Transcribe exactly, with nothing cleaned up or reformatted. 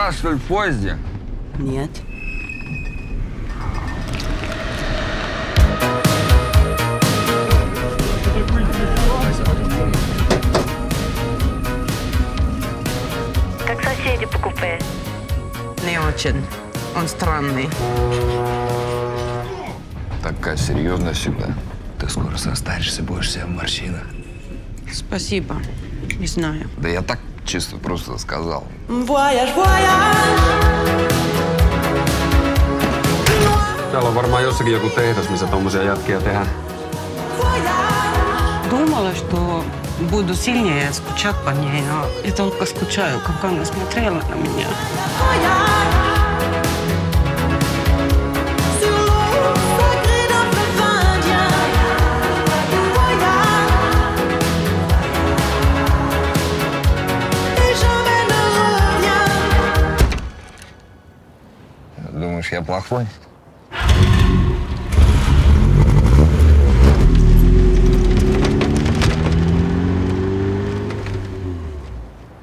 спала, что ли, в поезде? Нет. Как соседи по купе? Не очень. Он странный. Такая серьезная всегда. Ты скоро состаришься, будешь себя в морщинах. Спасибо. Не знаю. Да я так чисто просто сказал. Voyage, voyage. Täällä on varmaan jossakin joku tehdas, missä tommosia jätkiä tehdään. Думала, что буду сильнее скучать по ней, но я только скучаю, как она смотрела на меня. Думаешь, я плохой?